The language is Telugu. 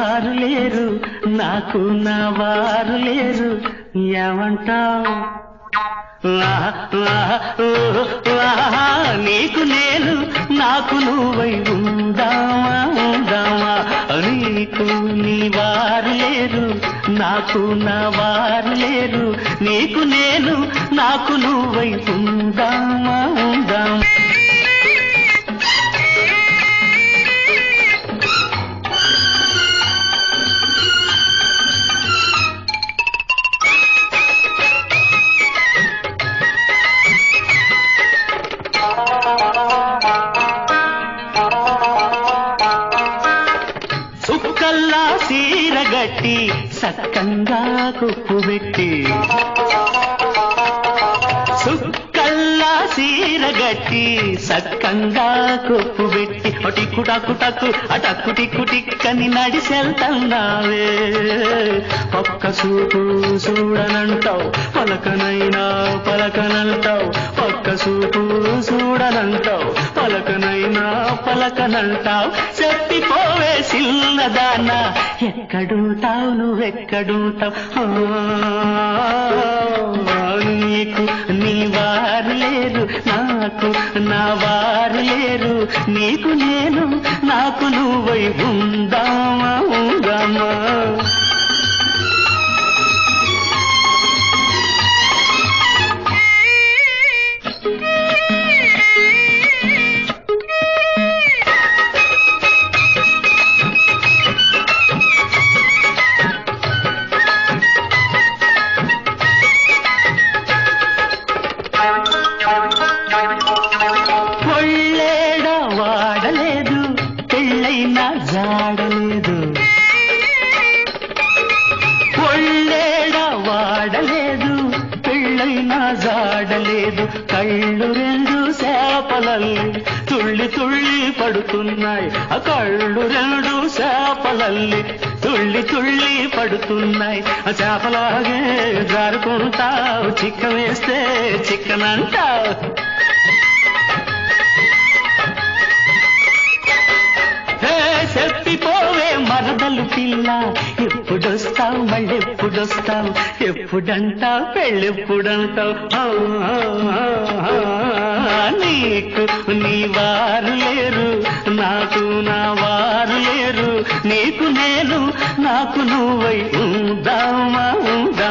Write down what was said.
వారు లేరు, నాకు నా వారు లేరు, ఏమంటావు? నీకు నేను, నాకు నువ్వై ఉందామా ఉందామా. నీకు నీ వారు లేరు, నాకు నా వారు లేరు, నీకు నేను, నాకు నువ్వై ఉందామా ఉందామా. సుక్కల్లా సీరగట్టి సక్కంగా కుప్పుబెట్టి, సుక్కల్లా సీరగట్టి సక్కంగా కుప్పుబెట్టి, టిక్కు టక్కు టక్కు అటక్కు టిక్కు టిక్కని నడిసెళ్తున్నావే. ఒక్క చూపు చూడనంటావు, పలకనైనా పలకనంటావు, ఒక్క చూపు చూడనంటావు, పలకనైనా పలకనంటావు. చెప్పిపోవే సిన్నదానా, ఎక్కడుంటావు నువ్వెక్కడుంటావు. నీకు నీ వారు లేరు, నాకు నా వారు లేరు, నీకు నేను, నాకు నువ్వై ఉందామా ఉందామా. పొళ్ళేడ వాడలేదు, పెళ్ళైనా జాడలేదు, పొళ్ళేడ వాడలేదు, పెళ్ళైనా జాడలేదు. కళ్ళు రెండు చేపలల్లి తుళ్ళి తుళ్ళి పడుతున్నాయి, ఆ కళ్ళు రెండు చేపలల్లి తుళ్ళి తుళ్ళి పడుతున్నాయి. ఆ చేపలాగే జారుకుంటావు, చిక్క వేస్తే చిక్కనంటావు. చెప్పిపోవే మరదలు పిల్ల, ఎప్పుడొస్తావు మళ్ళెప్పుడొస్తావు, ఎప్పుడంటావు పెళ్ళెప్పుడంటావు. నీకు నీ వారు లేరు, నాకు నా వారు లేరు, నీకు నేను, నాకు నువ్వై ఉందామా ఉందా.